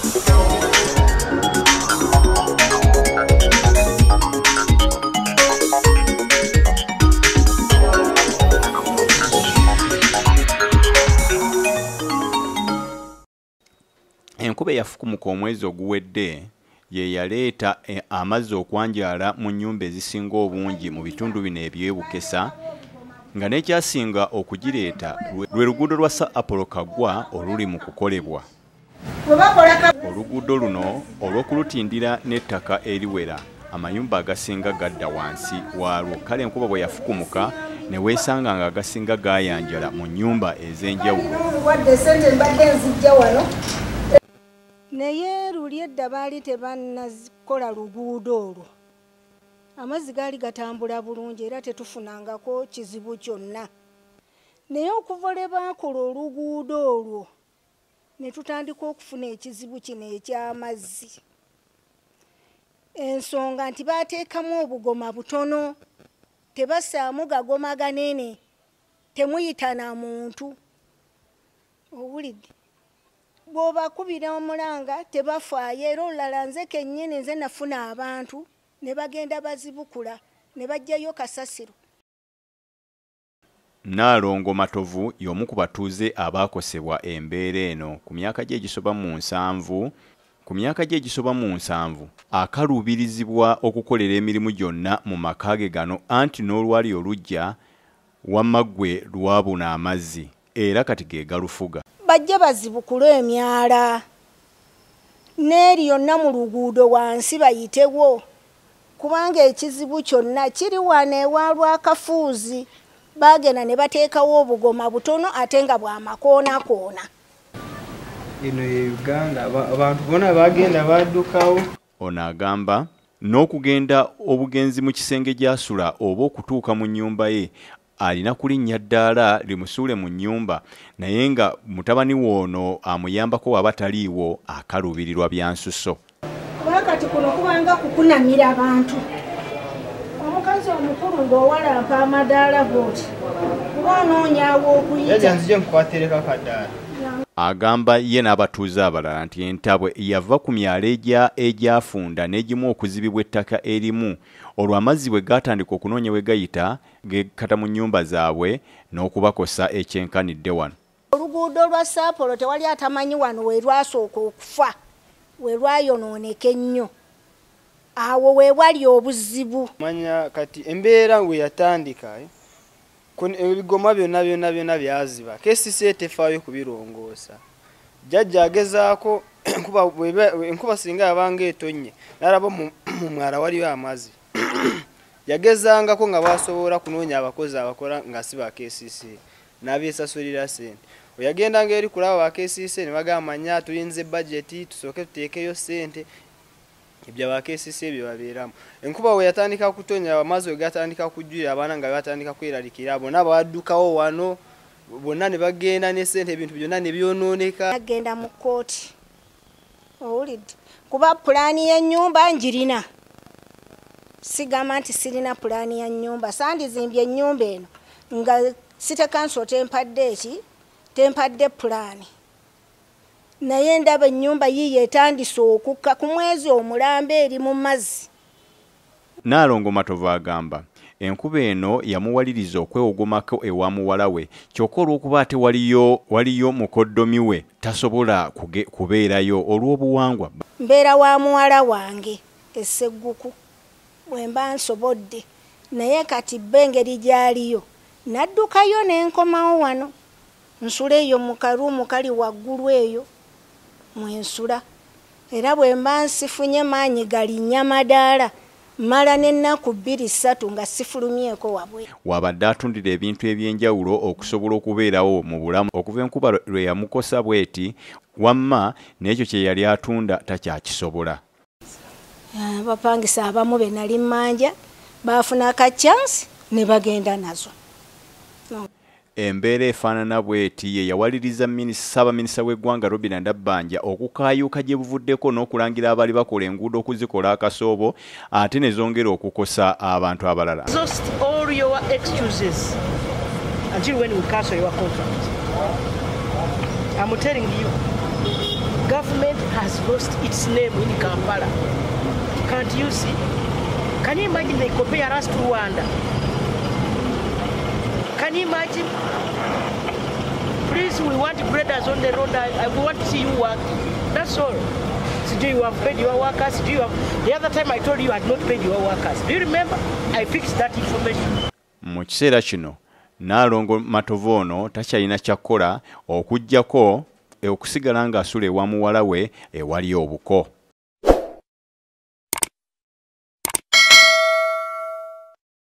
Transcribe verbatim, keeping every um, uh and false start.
Enkuba eyafukumuka omwezi oguwedde ye yaleeta e, amazzi okwanjala mu nnyumba ezisinga obungi mu bitundu bino ebyebukesa nga n'ekyasinga okugireeta lwe luguudo lwa Sir Apollo Kaggwa oluli mu kukolebwa. Oluguudo luno olw'okulutindira n'ettaka eriwera amayumba agasinga gadda wansi waalwo, kale enkuba bwe yafukumuka ne weesanga nga agasinga gaayanjala mu nnyumba ez'enjawulo. Naye luli edda baali tebannakola luguudo olwo, amazzi gaali gatambula bulungi era tetufunangako kizibu kyonna. Naye okuva lwe baakola oluguudo olwo ne tutandika okufuna ekizibu kino eky'amazzi. Ensonga nti baateekamu obugoma butono, tebassaamu gagoma ganene, temuyita na muntu. Owulidde? Bw'obakubira omulanga tebafaayo, era olulala nze kennyini nze nafuna abantu ne bagenda bazibukula ne bajjayo kasasiro. Nnaalongo Matovu y'omu ku batuuze abaakosebwa embeera eno ku myaka gye egisoba mu nsanvu ku myaka gye egisoba mu nsanvu akaluubirizibwa okukolera emirimu gyonna mu maka ge gano, anti n'olwali olujja wamma ggwe lwabuna amazzi era kati ge galufuga. Bajje bazibukule emyala n'eri yonna mu luguudo wansi bayitewo, kubanga ekizibu kyonna kiri wano ewa Lwakafuuzi. Bagenda ne bateekawo obugoma butono ate nga bw'amakoonakoona. Eno ye Uganda abantu bonna bagenda baddukawo. Ono agamba n'okugenda obugenzi mu kisenge gy'asula oba okutuuka mu nnyumba ye alina kulinnya ddaala limusuule mu nnyumba, naye nga mutabani woono amuyambako waba taliiwo akaluubirirwa bya nsuso. Wakati kuno kubanga kukunamira abantu. Omukazi omukulu ng'owalampa amadaala bw'oti kuba onoonyaawo okuyita. Yajja nzije nkukwatereka kadaala. Agamba ye n'abatuuze abalala nti entabwe yava ku myalo egya egyafunda n'egimu okuzibibwa ettaka erimu, olwo amazzi bwe gaatandika okunoonya we gayita gekata mu nnyumba zaabwe n'okubakosa ekyenkanidde wano. Oluguudo lwa Sir Apollo tewali atamanyi wano we lwasooka okufa, we lwayonooneka ennyo. Awo we wali obuzibu. Manya kati embeera we yatandika ebigoma byonna byonna byonna byaziba, K C C tefaayo kubirongoosa. Jjajja agezaako enkuba singa yabanga etonye n'alaba mu mwala waliyo amazzi yagezangako nga basobola kunoonya abakozi abakola nga si ba K C C n'abeesasulira ssente. Oyagendanga eri kulaba ba K C C ne bagamba manya tuyinze budget tusooke tuteekeyo ssente. Ebya ba K C C ebyo babeeramu. Enkuba we yatandika kutonya amazzi we gatandika kujjira abaana nga batandika kweralikira bonna baddukawo wano bonna ne bagenda ne ssente ebintu byonna ne byonooneka. Agenda mu kkooti. Owulidde? Kuba pulaani y'ennyumba njirina. Sigamba nti sirina pulaani ya nnyumba. Sandizimbye ennyumba eno nga City Council tempadde eki tempadde pulaani. Naye ndaba ennyumba yiye etandise okukka ku mwezi omulambe eri mu mazzi. Nnaalongo Matovu agamba enkuba eno yamuwaliriza okwewogomako ewa muwala we, kyokka olw'okuba ate waliyo waliyo mukoddomi we tasobola kubeerayo olw'obuwangwa. Mbeera wa muwala wange essegguku bwe mba nsobodde, naye kati bba engeri gy'aliyo naddukayo n'enkomawo wano nsula eyo mu karuumu kali waggulu eyo mwensula, era bwe mba nsifunye maanyi galinnya madaala mala n'ennaku bbiri ssatu nga sifulumyeko wabwe. Wabadde atundira ebintu eby'enjawulo okusobola okubeerawo mu bulamu okuva enkuba lwe yamukosa bweti, wamma n'ekyo kye yali atunda takyakisobola. Abapangisa abamu be nali mmanja baafuna ka chance ne bagenda nazo. Embeera efaanana bweti ye yawaliriza Ssaabaminisita w'eggwanga Robinah Nabbanja okukaayuuka gye buvuddeko n'okulangira abaali bakola enguudo okuzikola akasoobo ate ne zongera okukosa abantu abalala. Exhaust all your excuses until when we cancel your contract. I'm telling you. government has lost its name in Kampala. Can't you see? Can you imagine they compare us to Rwanda? Can you imagine? Please, we want graders on the road. I, I want to see you work. That's all. So do you have paid your workers? Do you have... The other time I told you you had not paid your workers. Do you remember? I fixed that information. Mu kiseera kino Nnaalongo Matovu ono takyalina kyakkola okuggyako okusigala ng'asula ewa muwala we ewali obuko.